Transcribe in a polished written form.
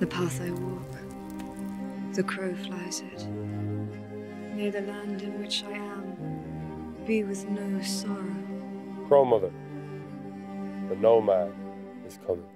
The path I walk, the crow flies it. May the land in which I am be with no sorrow. Crowmother, the nomad is coming.